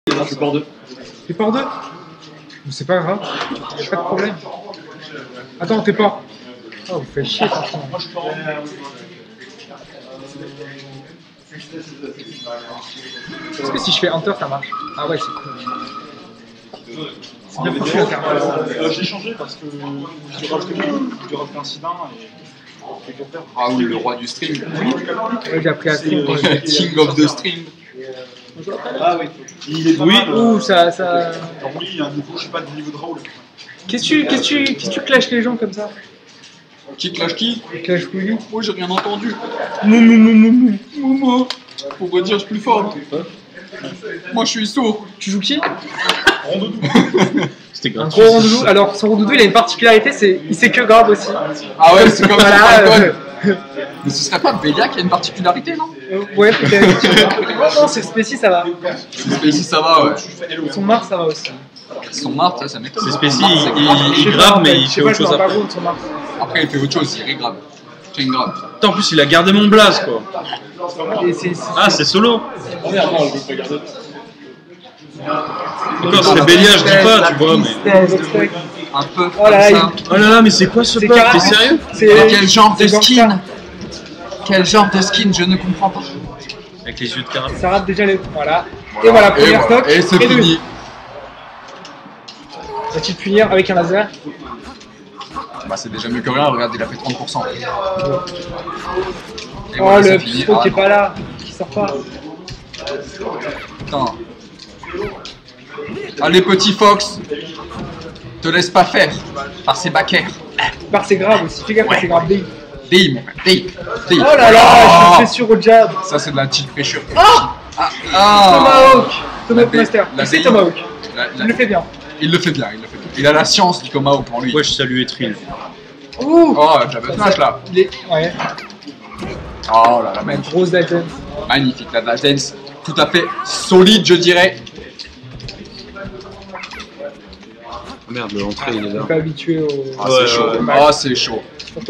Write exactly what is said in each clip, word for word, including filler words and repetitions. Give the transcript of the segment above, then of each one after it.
Je suis port deux. T'es port deux? C'est pas grave, pas de problème. Attends, t'es pas. Oh, vous faites chier, franchement. Moi, je suis port Est-ce que si je fais Hunter, ça marche? Ah ouais, c'est cool. C'est bien foutu, Hunter. Euh, J'ai changé parce que j'ai rajouté un incident et... Ah oui, le roi du stream. Ouais, j'ai appris à stream quand j'étais King of the stream. Ah oui. Il est oui, ouh, ça... ça... Alors oui, il y a un niveau, je sais pas, du niveau de Raoul. Qu'est-ce que tu, qu'est-ce que tu, qu'est-ce que tu clashes les gens comme ça? Qui clash qui? Clash Willy? Moi j'ai rien entendu. Mou mou mou mou mou. Momo. Pour redire, je suis plus fort. Moi je suis sourd. Tu joues qui? Rondoudou. C'était Un gratuit. gros rondoudou. Alors, son rondoudou, il a une particularité, c'est il sait que grave aussi. Ah ouais, c'est comme Voilà, ça. euh, Mais ce serait pas Bélia qui a une particularité, non? euh, ouais, peut-être. Non, non, c'est Spécie, ça va. Spécie, ça va, ouais. Son Mars, ça va aussi. Son Mart, ça, ça m'étonne. C'est Spécie, Mart, il, c'est il, grave. il Je sais grave, pas, mais en fait, il je sais fait pas, autre je me chose rends pas après. compte de son Mars. Après, il fait autre chose, il est grave. C'est grave. Putain, en plus, il a gardé mon blaze, quoi. Et c'est- c'est- Ah, c'est solo. Oh merde, non, je vais pas garder. Encore, c'est Bélia, je dis pas, tu vois, mais... c'est- Un peu Oh là là, comme ça. Oh là là, mais c'est quoi ce c'est pack? T'es carré- sérieux? c'est- Mais quel genre de c'est comme skin? ça. Quel genre de skin? Je ne comprends pas. Avec les yeux de caractère. Ça rate déjà les. Voilà. Et voilà, Et première voilà. stock. Et c'est deux. fini. Va-t-il punir avec un laser? Bah c'est déjà mieux que rien, regarde, il a fait trente pour cent. Et Oh, voilà, le c'est fini. psycho Ah, qui est non. pas là, qui sort pas. Putain. Allez petit Fox, te laisse pas faire par ses backers. Par c'est grave aussi, fais gaffe, Ouais. c'est grave. Big. Dim, dim, dim. Oh là là, je me fais sur au jab. Ça c'est de la petite fraîcheur. Ah, Ah, ah. Tomahawk. Tomahawk La Master. la C'est D I. Tomahawk. La- la- Il le fait bien. Il le fait bien, il le fait bien. Il a la science du Tomahawk en lui. Ouais, je salue Etril. Ouh. Oh, la Smash là. Il est. Ouais. Oh là là, Une magnifique. grosse Titan. Magnifique, la Dash Dance. Tout à fait solide, je dirais. Oh merde, l'entrée, il est Je là. suis pas habitué au. Ah, Ouais, c'est chaud. ouais, ouais. Ah, c'est chaud.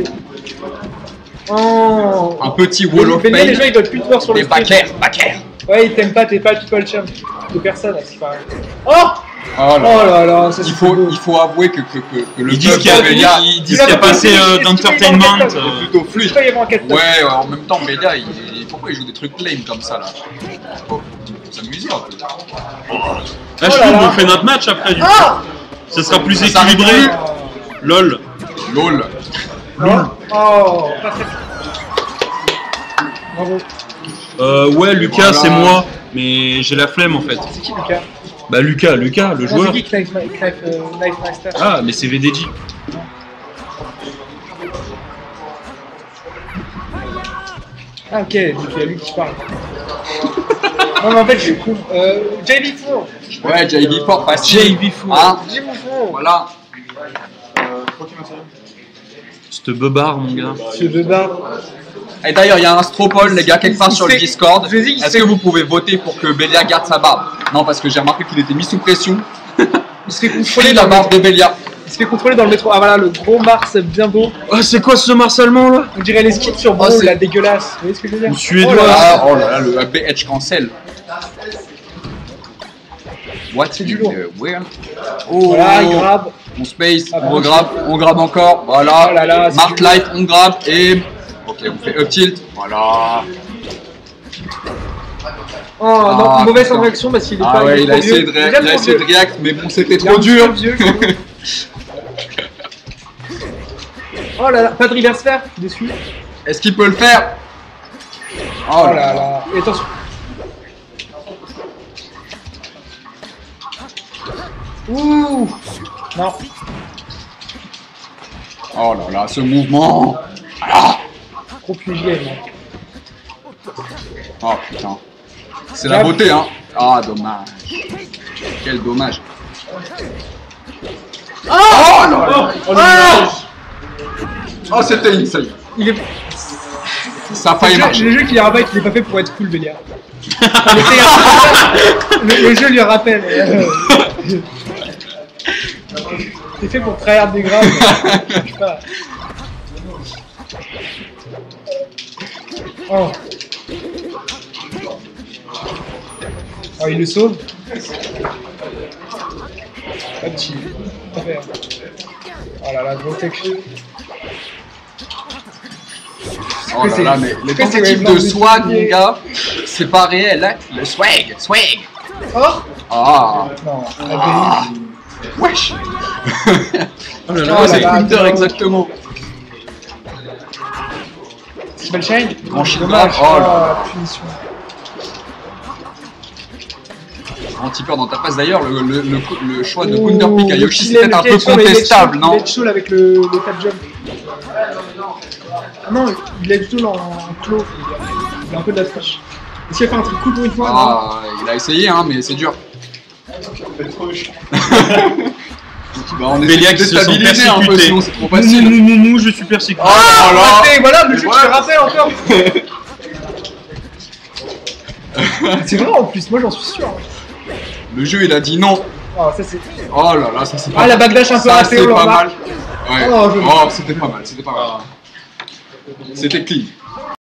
Oh. Un petit wall of Mais les gens pain. ils veulent plus te voir sur le Des stream. backers, backers. Ouais, ils t'aiment pas, t'es pas le people champ de personne à ce qui paraît. Oh. Oh Oh là. là là, ça Il c'est faut, beau. il faut avouer que, que, que, que le Ils disent peuple qu'il y a, Bélia ils disent Il a qu'il y a pas pas assez compris, euh, est-ce qu'il est d'entertainment. dans le euh, est plutôt Il fluide. peut y avoir un quatre top. Ouais, en même temps, Bélia, il, il- pourquoi il joue des trucs lame comme ça là? Faut s'amuser un peu. Là, je Oh là trouve là. qu'on fait notre match après, du coup. Ah. Ça sera plus Ça s'arrête équilibré. plus. Lol. LOL. Oh, oh, pas très. Bravo. Euh, ouais, Lucas, Voilà. c'est moi. Mais j'ai la flemme, en fait. C'est qui Lucas? Bah, Lucas, Lucas, le Non, joueur. c'est qui Knife, Knife, euh, Knife Master? Ah, mais c'est V D J. Ah ok, donc il y a lui qui parle. Non mais en fait je suis con. Euh, J V Four. Ouais, J V Four, facile. J V Four. Hein? J V Four. Voilà. Cette beubare, mon gars. Ce bébard. Et d'ailleurs, il y a un stropole, les gars, quelque part Il sur le fait- Discord. je dis, il Est-ce fait- que vous pouvez voter pour que Bélia garde sa barbe? Non, parce que j'ai remarqué qu'il était mis sous pression. Il se fait contrôler Free dans la le barbe métro. de Bélia. Il se fait contrôler dans le métro. Ah voilà, le gros Mars bien beau. Ah, c'est quoi ce Mars allemand, là? On dirait les skins sur Oh, Brawl, c'est- là, dégueulasse. Vous voyez ce que je veux dire? Le Suédois. Oh là là. Ah, oh là là, le B H cancel. What C'est is du lourd. the world? Oh, Voilà, il grabe. on space, Ah, on bon, regrabe, on grabe encore, voilà. Oh là là, c'est Mark du light, on grabe et. Ok, on fait up tilt, voilà. Oh non, Ah, mauvaise putain. réaction parce qu'il est Ah pas. ouais, est il a trop essayé vieux. de, ré- Déjà il a trop essayé de vieux. react, mais bon, c'était Il est trop un petit dur. peu vieux, je trouve. Oh là là, pas de reverse faire dessus. Est-ce qu'il peut le faire? Oh là là. Et attention. Ouh. Non. Oh là là, ce mouvement. Ah, Trop plus J M. oh putain. C'est la beauté, hein. Ah, dommage. Quel dommage. Oh, Oh non. oh, ah Oh, c'était insane. Il est. Ça a Le failli jeu, marcher. le jeu qui lui rappelle qu'il est pas fait pour être cool, Bélia. Enfin, le, fait- le, le jeu lui rappelle. euh, C'est fait pour tryhard des graves. Je sais pas. Oh. Oh, il le sauve. Pas de chill. Oh là là, gros tech. Oh là là, mais les Après, c'est tentatives vraiment de swag, multiplié. mon gars, c'est pas réel, hein. Le swag, swag. Oh Ah, non, ah. Wesh. Oh là Oh là, là c'est là. Winter exactement. Spell Chain. Grand shield Dommage. grab. Oh là Ah, là. punition. Anti-peur dans ta face d'ailleurs, le, le, le, le choix de Ouh, Counterpick à le Yoshi kill c'était est- un le peu kill est chaud, mais il est contestable, chaud, non? Il est chaud avec le, le tap jump. Ah non, il est chaud en, en clos. Il a un peu de la triche. Est-ce qu'il a fait un truc cool pour une fois? Ah, il a essayé, hein, mais c'est dur. C'est trop chiant. Bah, on est Béliac qui se sent déstabilisé un peu, persécuté. sinon c'est trop Mou, facile. mou, mou, mou, je suis persécuté. Oh là là. Raté, voilà le jeu Voilà. qui te rappelle encore. C'est vrai en plus, moi j'en suis sûr. Le jeu il a dit non. Oh, ça c'est. Oh là là, ça c'est pas Ah, la mal. backdash un peu Ça ratée, c'est on le pas remarque. mal. Ouais. Oh, je- Oh, c'était pas mal, c'était pas mal. C'était clean.